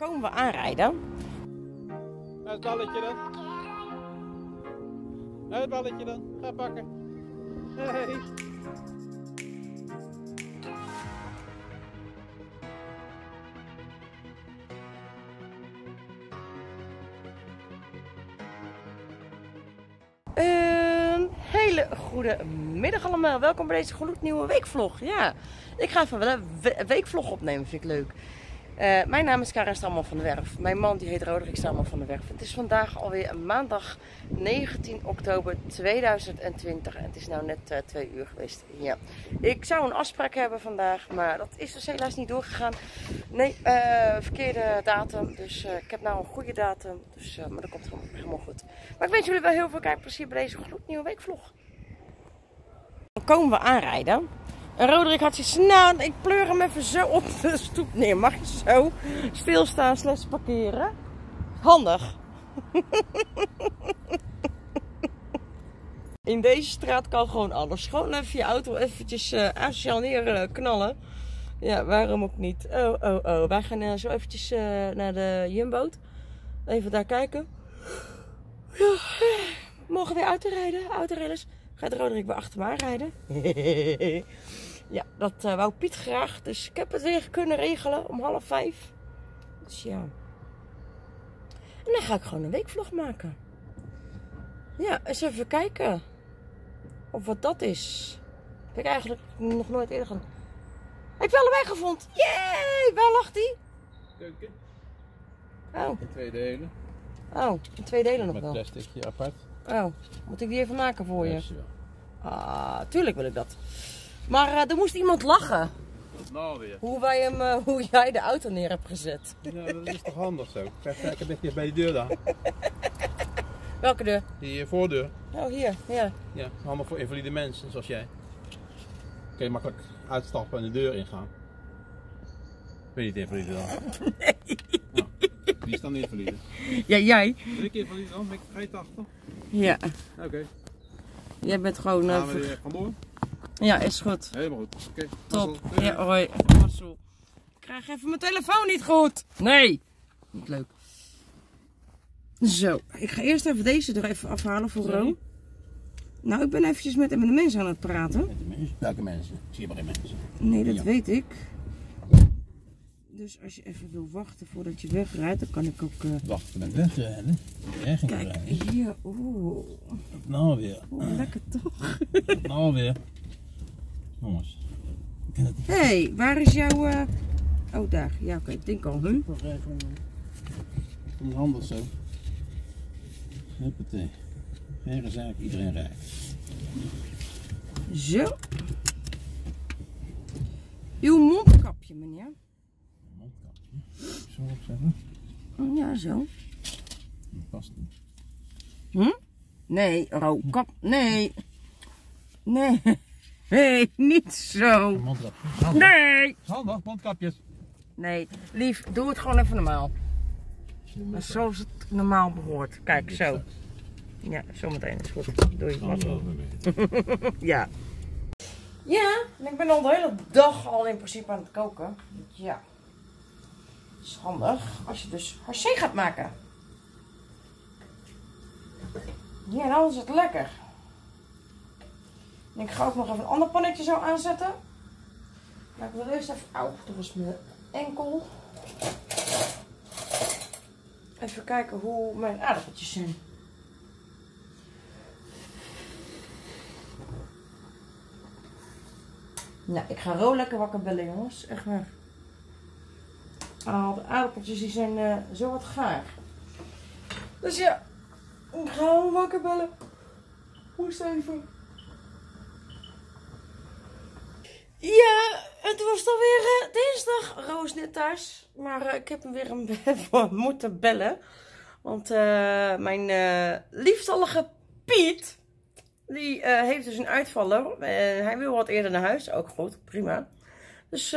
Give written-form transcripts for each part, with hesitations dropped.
Komen we aanrijden. Het balletje dan. Het balletje dan. Ga pakken. Hey. Een hele goede middag allemaal. Welkom bij deze gloednieuwe weekvlog. Ja, ik ga even wel een weekvlog opnemen, vind ik leuk. Mijn naam is Karen Stamman van der Werf. Mijn man die heet Roderick Stamman van der Werf. Het is vandaag alweer maandag 19 oktober 2020 en het is nou net 2 uur geweest. Ja. Ik zou een afspraak hebben vandaag, maar dat is dus helaas niet doorgegaan. Nee, verkeerde datum. Dus ik heb nou een goede datum. Dus, maar dat komt helemaal goed. Maar ik wens jullie wel heel veel kijkplezier bij deze gloednieuwe weekvlog. Dan komen we aanrijden. En Roderick had zoiets, nou, ik pleur hem even zo op de stoep neer. Mag je zo stilstaan / parkeren? Handig. In deze straat kan gewoon alles. Gewoon even je auto eventjes asociaal neer knallen. Ja, waarom ook niet? Oh. Wij gaan zo eventjes naar de Jumboot. Even daar kijken. Ja, mogen weer autorijders. Gaat Roderick weer achter me aanrijden? Ja, dat wou Piet graag. Dus ik heb het weer kunnen regelen om 4:30. Dus ja. En dan ga ik gewoon een weekvlog maken. Ja, eens even kijken. Of wat dat is. Heb ik eigenlijk nog nooit eerder gedaan. Heb ik wel een weg gevonden. Yay! Waar lag die? Keuken. Oh. In 2 delen. Oh, in 2 delen nog Met wel. plasticje apart. Oh, moet ik die even maken voor je? Yes, ja. Ah, tuurlijk wil ik dat. Maar er moest iemand lachen. Nou weer. Hoe jij de auto neer hebt gezet. Ja, dat is toch handig zo. Kijk een beetje bij die deur daar. Welke deur? Die voordeur. Oh, hier. Ja. Ja, handig voor invalide mensen zoals jij. Kun je makkelijk uitstappen en de deur ingaan. Ben je niet invalide dan? Nee. Nou, die is dan niet invalide. Ja, jij? Ben ik invalide dan? Ga je 80? Ja. Oké. Jij bent gewoon... Gaan we weer vandoor? Ja, is goed. Helemaal goed. Oké. Top. Mazzel. Ja, hoi. Mazzel. Ik krijg even mijn telefoon niet goed. Nee. Niet leuk. Zo. Ik ga eerst even deze er even afhalen voor Ro. Nou, ik ben eventjes met de mensen aan het praten. Met de mensen? Welke mensen? Ik zie maar geen mensen. Nee, dat Ja. weet ik. Dus als je even wil wachten voordat je wegrijdt, dan kan ik ook... Wacht, met wegrijden. Kijk, hier. Oeh. Nou weer. Lekker toch? Nou weer. Jongens. Hé, hey, waar is jouw... Oh, daar. Ja, oké. Ik denk al. Huh? Niet handig zo. Huppatee. Geen zaak, iedereen rijdt. Zo. Uw mondkapje, meneer. Mondkapje. Zo opzetten. Ja, zo. Dat past niet. Nee, rookap. Nee. Nee. Nee, niet zo. Mondkapje. Nee. Handig, mondkapjes. Nee, lief, doe het gewoon even normaal. Maar zoals het normaal behoort. Kijk, zo. Ja, zometeen is goed. Doei. Ja. Ja, en ik ben al de hele dag al in principe aan het koken. Ja. Dat is handig als je dus haché gaat maken. Ja, dan is het lekker. En ik ga ook nog even een ander pannetje zo aanzetten. Maar ik wil eerst even... Auw, dat was mijn enkel. Even kijken hoe mijn aardappeltjes zijn. Nou, ik ga Ro lekker wakker bellen, jongens. Echt waar. De aardappeltjes die zijn zo wat gaar. Dus ja, ik ga hem wakker bellen. Hoest even. Ja, het was dan weer dinsdag. Ro is net thuis. Maar ik heb hem weer moeten bellen. Want mijn liefstallige Piet, die heeft dus een uitvaller. Hij wil wat eerder naar huis. Ook goed, prima. Dus,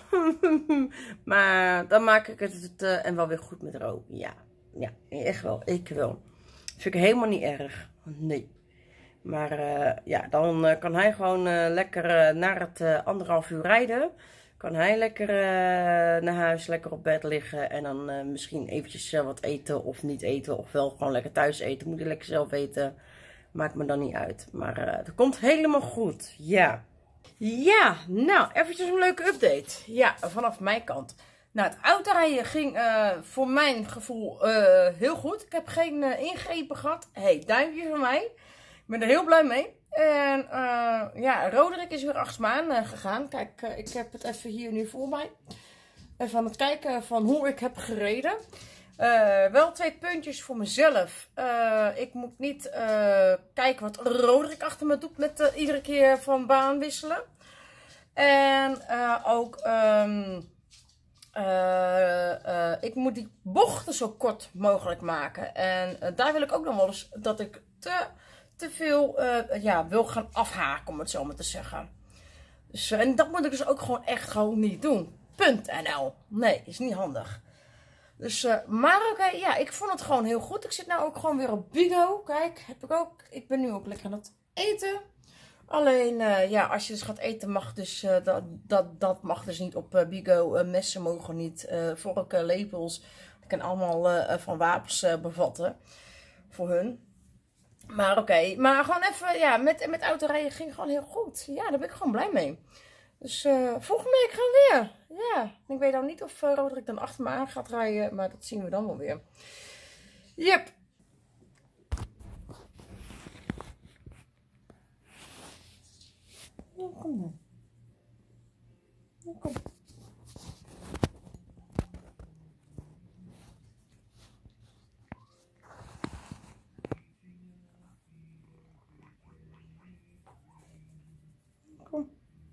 maar dan maak ik het en wel weer goed met Ro. Ja, echt wel. Ik wel. Vind ik helemaal niet erg. Nee. Maar ja, dan kan hij gewoon lekker naar het 1,5 uur rijden. Kan hij lekker naar huis, lekker op bed liggen. En dan misschien eventjes wat eten of niet eten. Of wel gewoon lekker thuis eten. Moet hij lekker zelf eten. Maakt me dan niet uit. Maar het komt helemaal goed. Ja. Ja, nou, eventjes een leuke update. Ja, vanaf mijn kant. Nou, het autorijden ging voor mijn gevoel heel goed. Ik heb geen ingrepen gehad. Hey, duimpje van mij. Ik ben er heel blij mee. En ja, Roderick is weer achter me aan gegaan. Kijk, ik heb het even hier nu voor mij. Even aan het kijken van hoe ik heb gereden. Wel 2 puntjes voor mezelf. Ik moet niet kijken wat Roderick achter me doet met iedere keer van baan wisselen. En ook ik moet die bochten zo kort mogelijk maken. En daar wil ik ook nog wel eens dat ik te veel ja, wil gaan afhaken, om het zo maar te zeggen. Dus, en dat moet ik dus ook gewoon echt niet doen. .nl. Nee, is niet handig. Dus, maar oké, ja, ik vond het gewoon heel goed. Ik zit nou ook gewoon weer op Bigo. Kijk, ik ben nu ook lekker aan het eten. Alleen, ja, als je dus gaat eten mag dus, dat mag dus niet op Bigo. Messen mogen niet, vorken, lepels. Dat kan allemaal van wapens bevatten. Voor hun. Maar oké, maar gewoon even, ja, met autorijden ging gewoon heel goed. Ja, daar ben ik gewoon blij mee. Dus volgende week gaan we weer. Ja, ik weet dan niet of Roderick dan achter me aan gaat rijden, maar dat zien we dan wel weer. Yep. Ja, kom dan. Ja, kom. Kom.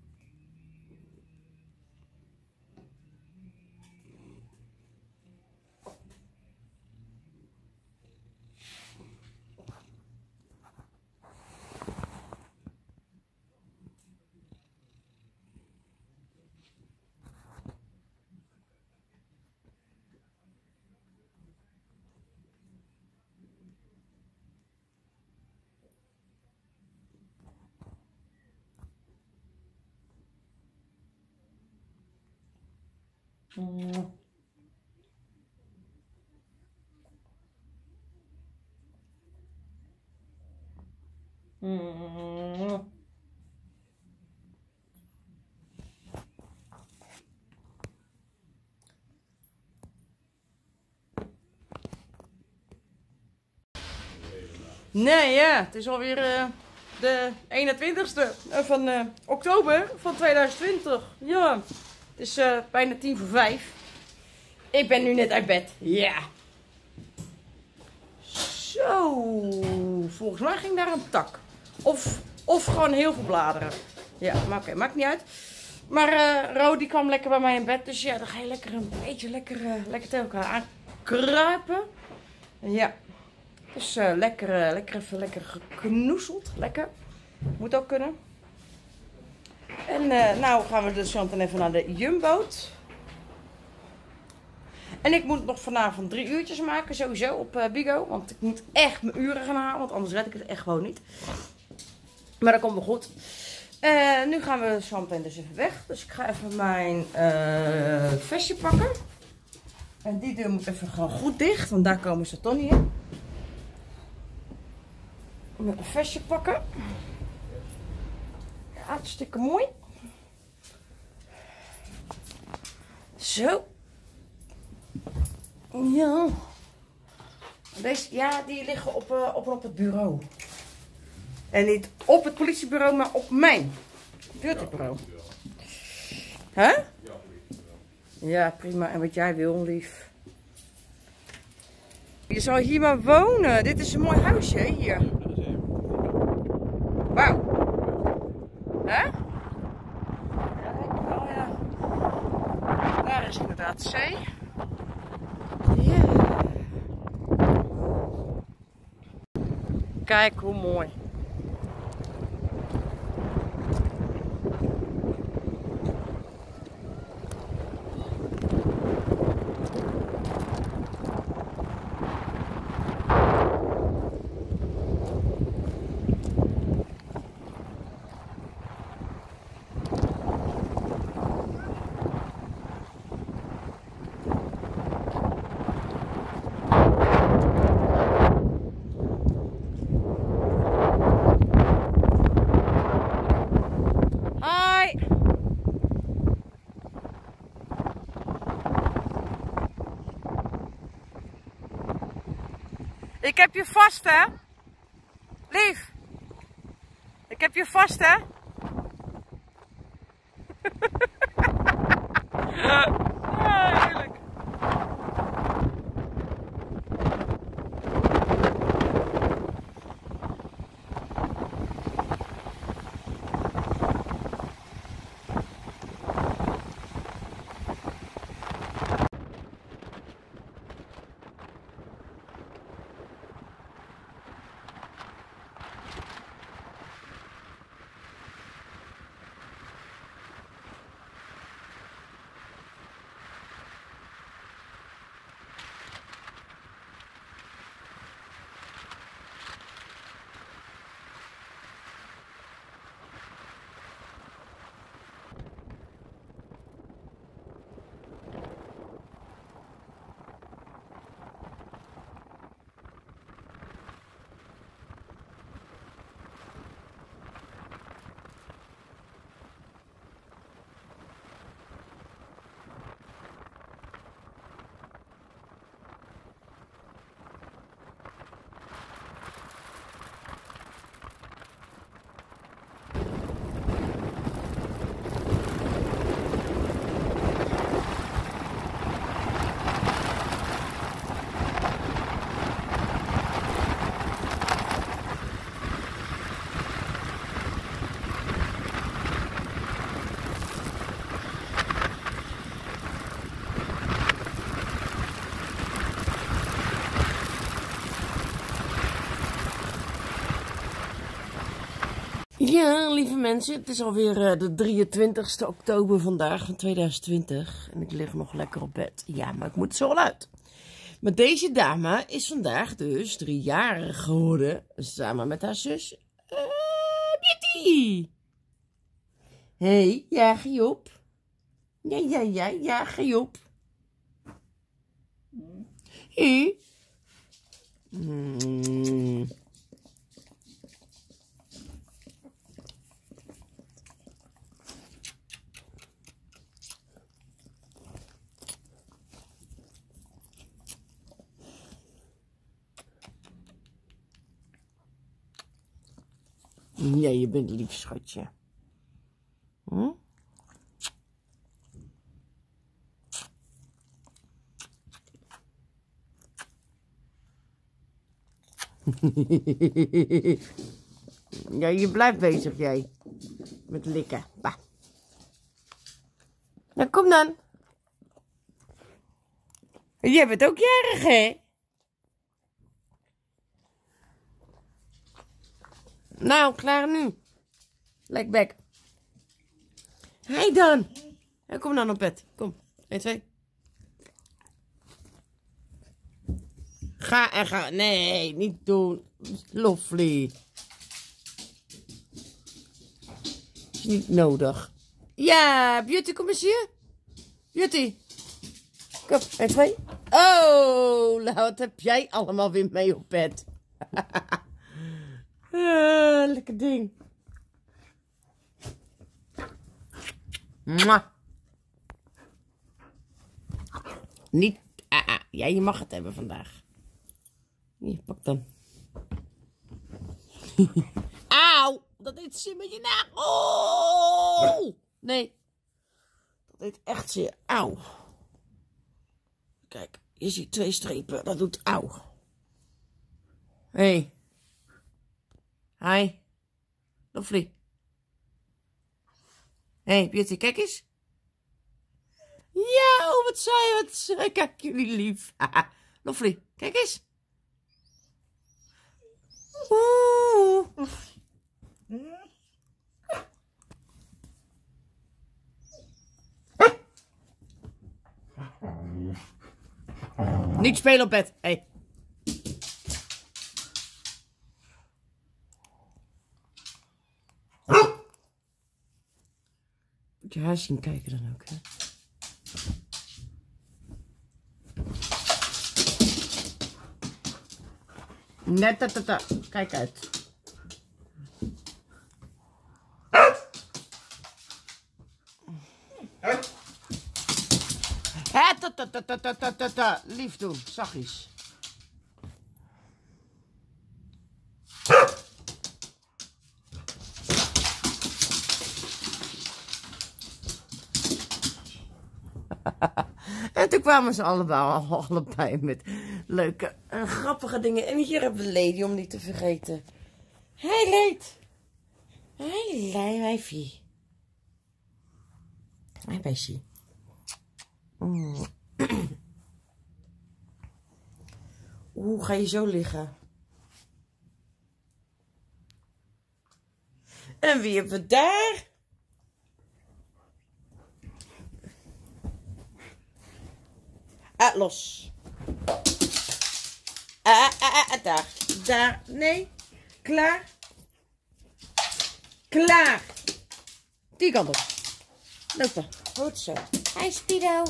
Nee, ja, het is alweer de 21ste van oktober van 2020. Ja, het is bijna 5:10. Ik ben nu net uit bed. Ja. Zo, volgens mij ging daar een tak. Of gewoon heel veel bladeren. Ja, maar oké, maakt niet uit. Maar Ro die kwam lekker bij mij in bed. Dus ja, dan ga je lekker een beetje lekker tegen elkaar aankruipen. Ja. Dus lekker geknoezeld. Lekker. Moet ook kunnen. En nou gaan we dus dan even naar de Jumboot. En ik moet nog vanavond 3 uurtjes maken, sowieso op Bigo. Want ik moet echt mijn uren gaan halen, want anders red ik het echt gewoon niet. Maar dat komt wel goed. Nu gaan we zo meteen dus even weg. Dus ik ga even mijn vestje pakken. En die deur moet even gewoon goed dicht, want daar komen ze toch niet in. Met een vestje pakken. Ja, hartstikke mooi. Zo. Ja. Deze, ja, die liggen op het bureau. En niet op het politiebureau, maar op mijn buurtbureau. Hè? Ja, prima. En wat jij wil, lief. Je zal hier maar wonen. Dit is een mooi huisje, hier. Wauw. Hè? Ja, denk ik wel, ja. Daar is inderdaad de zee. Ja. Kijk hoe mooi. Ik heb je vast, hè? Lief. Ik heb je vast, hè? Ah, heerlijk. Ja, lieve mensen, het is alweer de 23e oktober vandaag van 2020 en ik lig nog lekker op bed. Ja, maar ik moet zo wel uit. Maar deze dame is vandaag dus 3-jarig geworden, samen met haar zus Beauty. Hey, ja, ga je op? Ja, ga je op? Hé? Ja, je bent lief, schatje. Hm? Ja, je blijft bezig, jij. Met likken. Bah. Nou, kom dan. Jij bent ook jarig, hè? Nou, klaar nu. Lek bek. Hey dan. Ja, kom dan op bed. Kom. 1, 2. Ga en ga. Nee, niet doen. Lovely. Is niet nodig. Ja, Beauty, kom eens hier. Beauty. Kom, 1, 2. Oh, nou, wat heb jij allemaal weer mee op bed? Lekker ding. Mwah. Niet. Ja, je mag het hebben vandaag. Hier, pak dan. Auw! Dat deed zeer met je nagel. Oh! Nee. Dat deed echt zeer. Auw. Kijk, je ziet 2 strepen. Dat doet auw. Hé. Hi. Lovely. Hé, Beauty, kijk eens. Ja, oh, wat saai. Kijk, jullie lief. Lovely, kijk eens. Oeh. Niet spelen op bed. Hé. Moet je haar zien kijken dan ook, hè? Net, kijk uit. Lief doen, zachtjes. En toen kwamen ze allebei met leuke en grappige dingen. En hier hebben we Lady, om niet te vergeten. Hey, Leed. Hey, wijfie. Hey, beestje. Oeh, ga je zo liggen? En wie hebben we daar? Los. Daar. Daar. Nee. Klaar. Klaar. Die kant op. Lopen. Goed zo. Hi, Spido.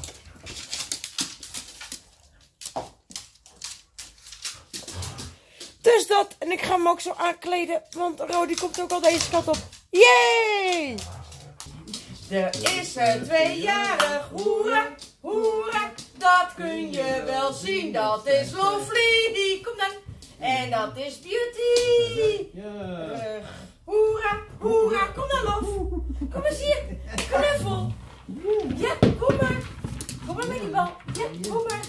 Dus dat. En ik ga hem ook zo aankleden. Want Rodi komt ook al deze kant op. Yay! Er is een 2-jarig. Hoera, hoera. Dat kun je wel zien. Dat is Lovely. Kom dan. En dat is Beauty. Hoera, hoera. Kom dan, Lof. Kom eens hier. Knuffel. Ja, kom maar. Kom maar met die bal. Ja, kom maar.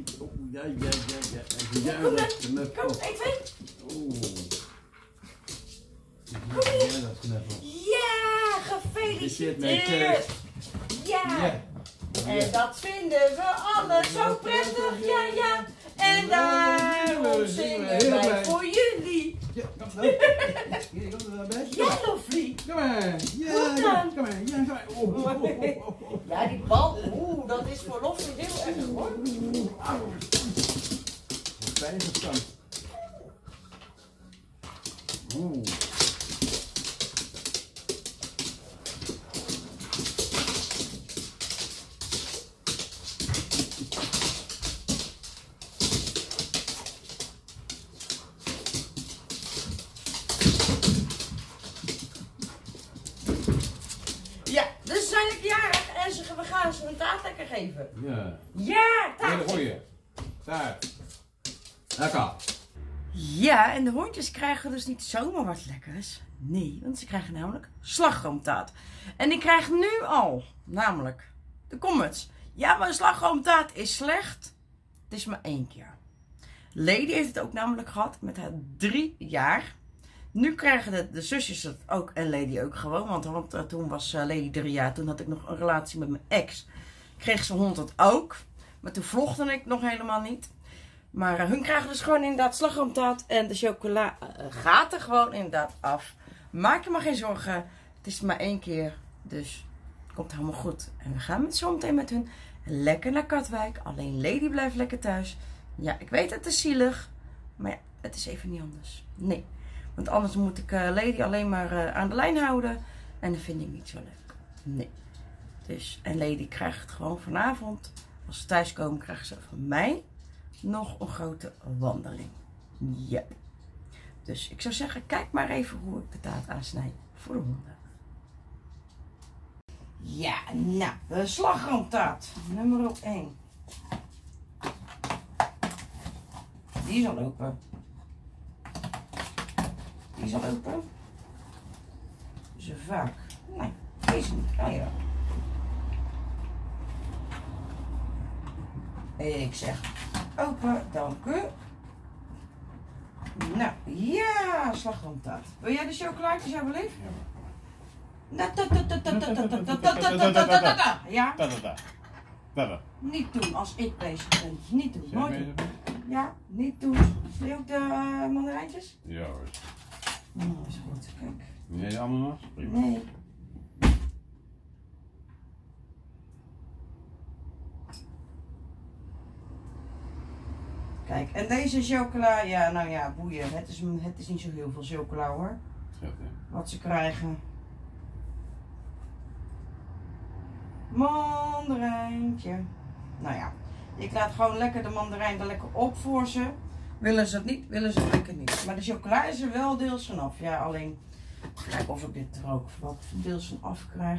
Kom dan. Kom, 1, 2. Kom hier. Ja, gefeliciteerd. Ja. En dat vinden we alle zo prettig. Ja, ja. En daarom zingen wij voor jullie. Ja, Lovely. Kom maar. Ja, kom maar. Ja, die bal. Oeh, dat is voor Lovely heel erg hoor. Veilig stand. Ja, dus ze zijn lekker jarig en we gaan ze hun taart lekker geven. Ja. Ja, taart. Hele goeie. Daar. Lekker. Ja, en de hondjes krijgen dus niet zomaar wat lekkers. Nee, want ze krijgen namelijk slagroomtaart. En ik krijg nu al, namelijk, de comments. Ja, maar slagroomtaart is slecht. Het is maar 1 keer. Lady heeft het ook namelijk gehad met haar 3 jaar. Nu krijgen de zusjes het ook en Lady ook gewoon. Want toen was Lady 3 jaar. Toen had ik nog een relatie met mijn ex. Kreeg zijn hond het ook. Maar toen vlogde ik nog helemaal niet. Maar hun krijgen dus gewoon inderdaad slagroomtaart. En de chocola gaat er gewoon inderdaad af. Maak je maar geen zorgen. Het is maar 1 keer. Dus het komt helemaal goed. En we gaan zo meteen met hun lekker naar Katwijk. Alleen Lady blijft lekker thuis. Ja, ik weet het is zielig. Maar ja, het is even niet anders. Nee. Want anders moet ik Lady alleen maar aan de lijn houden. En dat vind ik niet zo leuk. Nee. Dus, en Lady krijgt gewoon vanavond, als ze thuiskomen, krijgen ze van mij nog een grote wandeling. Ja. Dus ik zou zeggen, kijk maar even hoe ik de taart aansnijd voor de honden. Ja, nou, de slagroomtaart. Nummer 1. Die is al open. Die is al open. Zo vaak. Nee, deze niet. Oh ja. Ik zeg open, dank u. Nou, ja, slagroomtaart. Wil jij de chocolaatjes alsjeblieft? Ja? Ja? Niet doen als ik bezig ben. Niet doen. Nooit doen. Ja, niet doen. Wil je ook de mandarijntjes? Ja hoor. Oh, is goed. Kijk. Nee, de ananas? Prima. Nee. Kijk, en deze chocola, ja, nou ja, boeien. Het is niet zo heel veel chocola hoor. Wat ze krijgen. Mandarijntje. Nou ja, ik laat gewoon lekker de mandarijn er lekker op voor ze. Willen ze het niet, willen ze het lekker niet. Maar de chocola is er wel deels vanaf. Ja, alleen, kijk of ik dit er ook wat deels van af krijg.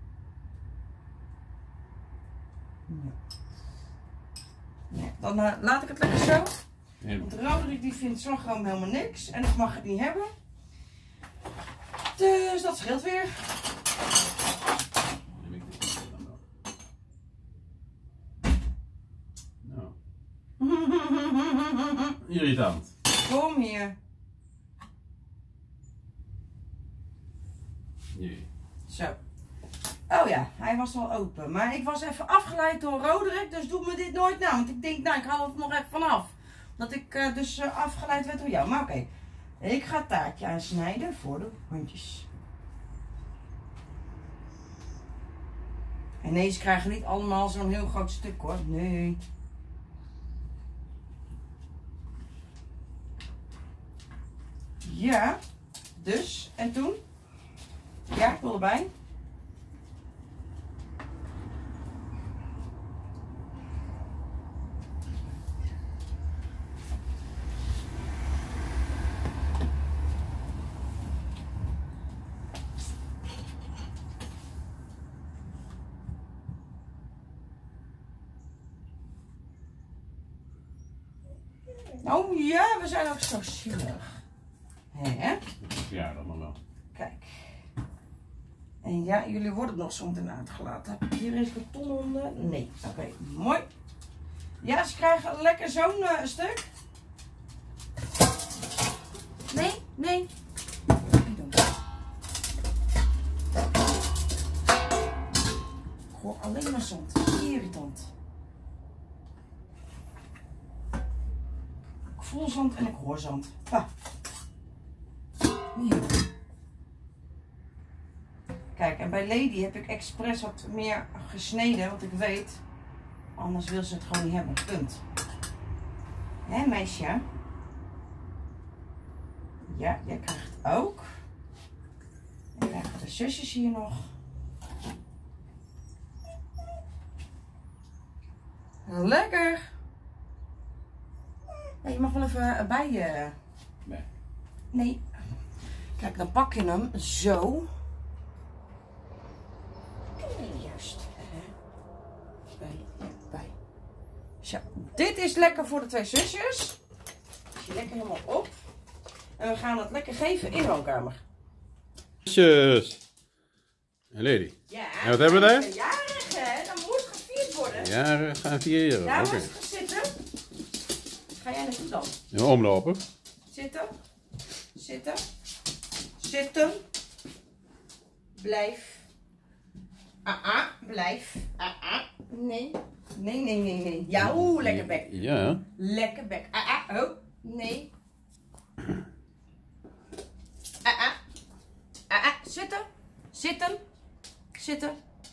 Ja. Nee, dan laat ik het lekker zo. Want Roderick die vindt slagroom helemaal niks. En ik mag het niet hebben. Dus dat scheelt weer. Irritant. Kom hier. Nee. Zo. Oh ja, hij was al open. Maar ik was even afgeleid door Roderick, dus doe me dit nooit na. Want ik denk, nou, ik haal het nog even vanaf. Dat ik dus afgeleid werd door jou. Maar oké. Ik ga het taartje aansnijden voor de hondjes. En nee, ze krijgen niet allemaal zo'n heel groot stuk hoor. Nee. Ja. Dus, en toen? Ja, ik wil erbij. Oh ja, we zijn ook zo zielig. Hè? Ja, dat mag wel. Kijk. En ja, jullie worden nog zo meteen uitgelaten. Heb ik hier eens karton onder? Nee. Oké, mooi. Ja, ze krijgen lekker zo'n stuk. Nee, nee. Ik hoor alleen maar zand. Irritant. Ik voel zand en ik hoor zand. Ah. Hier. Kijk, en bij Lady heb ik expres wat meer gesneden, want ik weet, anders wil ze het gewoon niet hebben. Punt. Hè, meisje? Ja, jij krijgt ook. En krijgen de zusjes hier nog. Lekker! Ja, je mag wel even bij je. Nee. Nee. Kijk, dan pak je hem zo. Juist. Bij. Zo, dit is lekker voor de twee zusjes. Is lekker helemaal op. En we gaan het lekker geven in de woonkamer. Zusjes. En Lady. Ja. En wat hebben we daar? Jarig, hè? Dan moet gevierd worden. Ja, gaan vieren. Ja, Oké. moet gaan zitten. Ga jij naartoe dan? En omlopen. Zitten. Zitten. Zitten. Blijf. Blijf. Nee. Nee, nee, nee, nee. Ja, oeh, lekker bek. Ja. Lekker bek. Oh, nee. Zitten. Zitten. Zitten.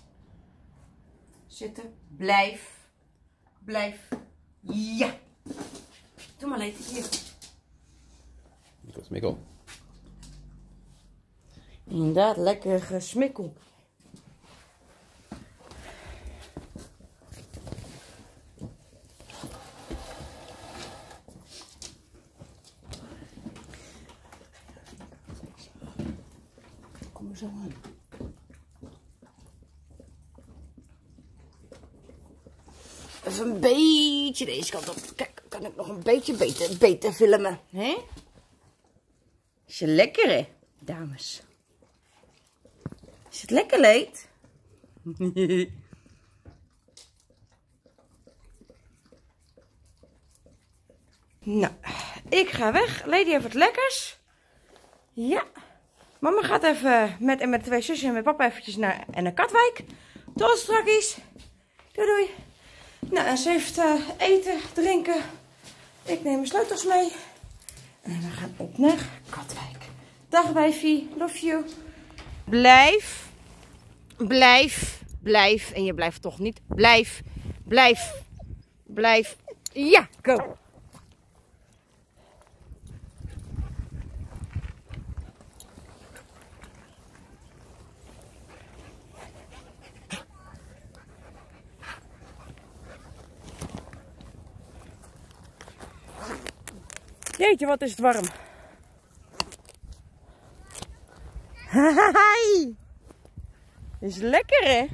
Zitten. Blijf. Blijf. Ja. Doe maar leed hier. Dat is Mikkel. Inderdaad, lekker gesmikkel. Kom er zo aan. Even een beetje deze kant op. Kijk, kan ik nog een beetje beter filmen. Hè? Is het lekker, hè, dames? Is het lekker, Leed? Nou, ik ga weg. Lady heeft het lekkers. Ja. Mama gaat even met de twee zusjes en met papa eventjes naar Katwijk. Tot straks. Doei doei. Nou, en ze heeft eten, drinken. Ik neem mijn sleutels mee. En we gaan op naar Katwijk. Dag wijfie. Love you. Blijf. Blijf. Blijf. En je blijft toch niet. Blijf. Blijf. Blijf. Ja, go. Jeetje, wat is het warm. Hai! Is lekker, hè?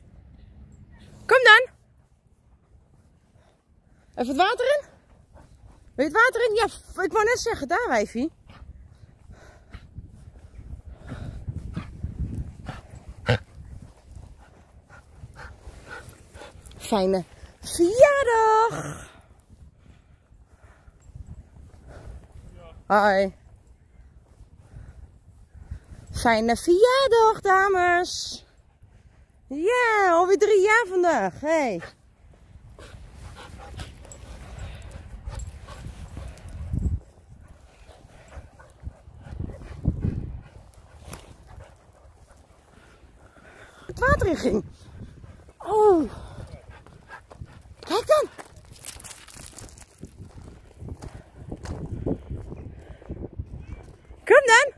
Kom dan. Even het water in. Wil je het water in? Ja, ik wou net zeggen, daar wijfie. Fijne verjaardag! Hoi. Fijne verjaardag, dames. Ja, alweer 3 jaar vandaag. Hey. Het water in ging. Oh. Kijk dan. Kom dan.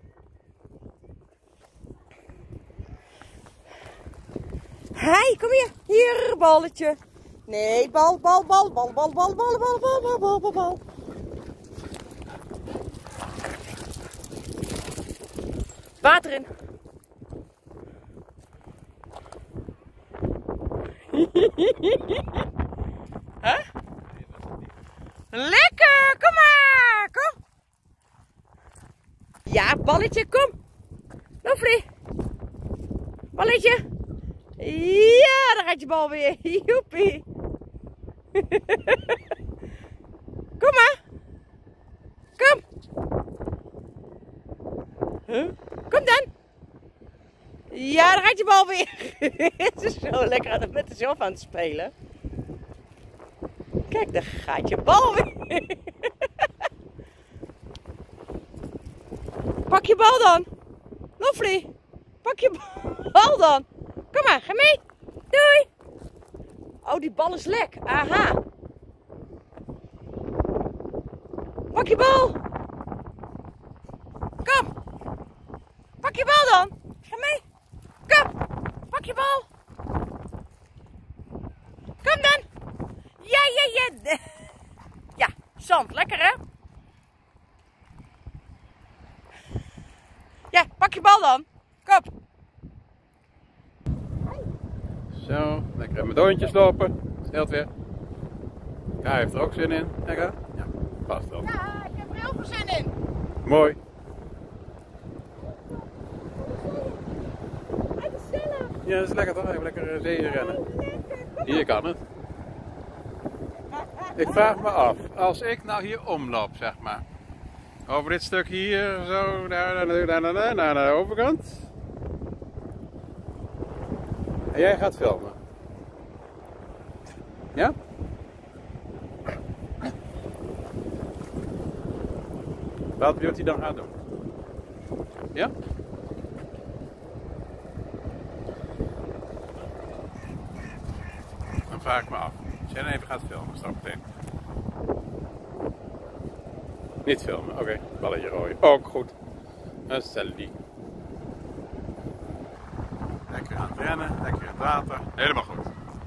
Hey, kom hier. Hier, balletje. Nee, bal. Water in. Huh? Lekker, kom maar, kom. Ja, balletje, kom. Lovely. Balletje. Ja, daar gaat je bal weer. Joepie. Kom maar. Kom. Huh? Kom dan. Ja, daar gaat je bal weer. Het is zo lekker met zichzelf aan het spelen. Kijk, daar gaat je bal weer. Pak je bal dan. Lovely. Pak je bal dan. Kom maar, ga mee. Doei. Oh, die bal is lek. Aha. Pak je bal. Kom. Pak je bal dan. Ga mee. Kom. Pak je bal. Kom dan. Ja. Ja, zand. Lekker hè? Ja, pak je bal dan. Kom. Zo, lekker in mijn doontjes lopen. Sneelt weer. Kai heeft er ook zin in. Lekker? Ja, past wel. Ja, ik heb er heel veel zin in. Mooi. Ja, dat is lekker toch? Even lekker zee rennen. Hier kan het. Ik vraag me af, als ik nou hier omloop, zeg maar. Over dit stuk hier, zo, naar de overkant. En jij gaat filmen. Ja? Wat wil hij dan gaan doen? Ja? Dan vraag ik me af. Als jij dan even gaat filmen, stop meteen. Niet filmen, oké. Balletje rooien. Ook goed. Een selfie. Lekker aan het rennen, lekker in het water. Helemaal goed.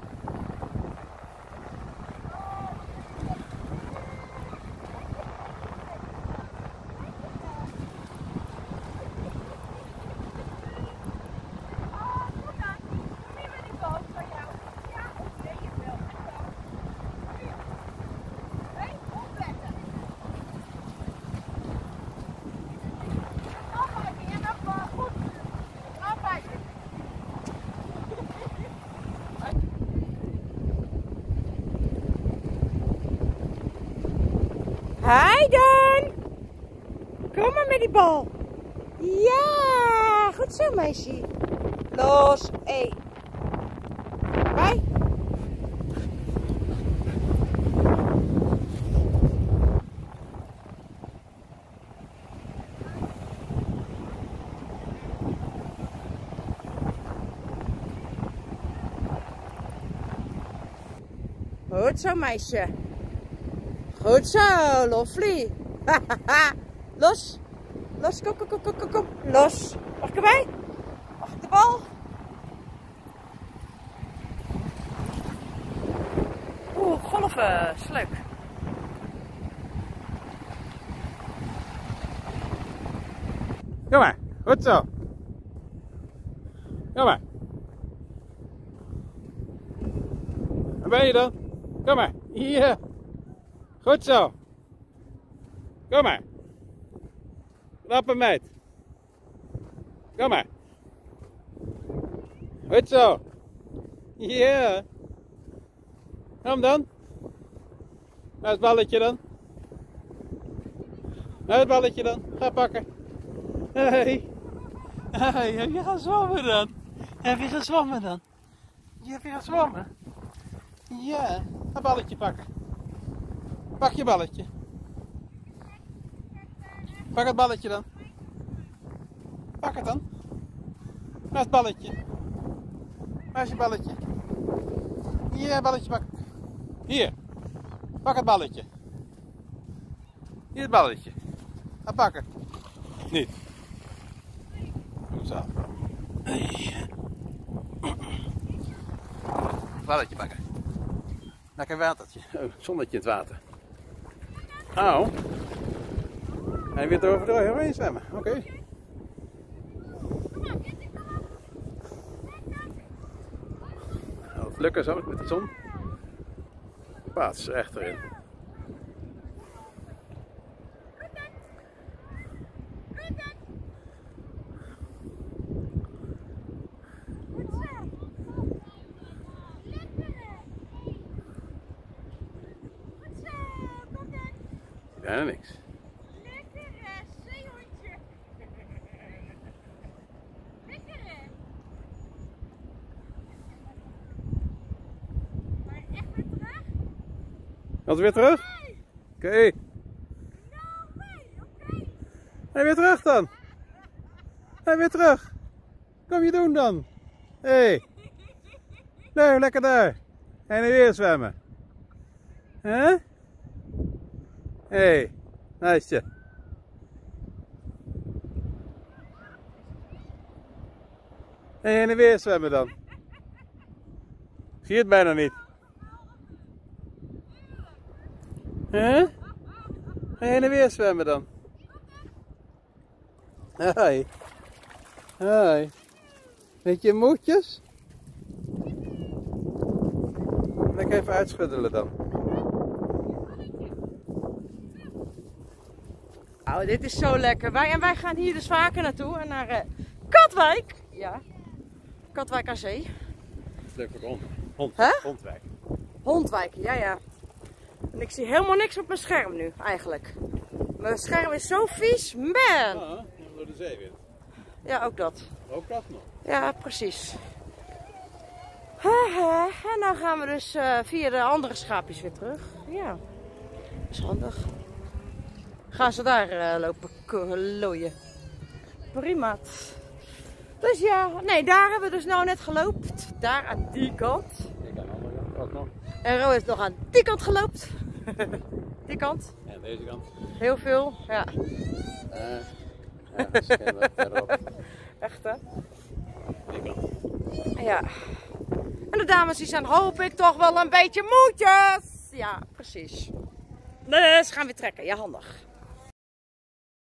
Hi dan! Kom maar met die bal. Ja, goed zo meisje. Los, hey. Bij. Goed zo meisje. Goed zo, lovely. Los. Los, kom. Los. Mag ik erbij? Mag ik de bal? Oeh, golven. Is leuk. Kom maar. Goed zo. Kom maar. Waar ben je dan? Kom maar. Hier. Goed zo. Kom maar. Knappe meid. Kom maar. Goed zo. Ja. Kom dan. Naar het balletje dan. Naar het balletje dan. Ga pakken. Hey. Hey, heb je gezwommen dan? Heb je gezwommen dan? Heb je gezwommen? Ja. Een balletje pakken. Pak je balletje. Pak het balletje dan. Pak het dan. Waar is het balletje? Waar is je balletje? Hier, balletje pakken. Hier. Pak het balletje. Hier het balletje. Ga pakken. Niet. Zo. Balletje pakken. Lekker watertje. Oh, zonnetje in het water. Auw. Hij weer er overheen zwemmen. Oké. Het lukken zo met de zon. Paats echt erin. Bijna niks. Lekker zeehondje. Lekker hè? Maar echt weer terug? Wat weer terug? Oké. No way, oké. En weer terug dan. En weer terug. Kom je doen dan. Hé. Hey. Nou, lekker daar. En weer zwemmen. Hè? Hé. Nice. En weer zwemmen dan. Zie je het bijna niet. Hè? En weer zwemmen dan. Hoi. Hoi. Weet je moedjes? Lekker even uitschuddelen dan. Nou, dit is zo lekker. Wij gaan hier dus vaker naartoe. En naar Katwijk. Ja. Katwijk aan Zee. Leuk voor Hondwijk. Hondwijk, ja ja. En ik zie helemaal niks op mijn scherm nu, eigenlijk. Mijn scherm is zo vies, man. Ja, door de zeewind. Ja, ook dat. Ook dat nog. Ja, precies. En dan gaan we dus via de andere schaapjes weer terug. Ja, dat is handig. Gaan ze daar lopen looien. Prima. Dus ja, nee, daar hebben we dus nou net geloopt. Daar aan die kant. Ik aan de andere kant ook nog. En Ro heeft nog aan die kant geloopt. Die kant. En deze kant. Heel veel, ja. Ja, misschien verderop. Echt hè? Die kant. Ja. En de dames die zijn hoop ik toch wel een beetje moedjes. Ja, precies. Dus gaan we trekken. Ja, handig.